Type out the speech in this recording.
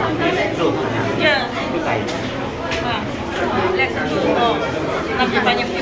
Żółt. Gdzie? Tutaj. A, lekko. O, na mnie panie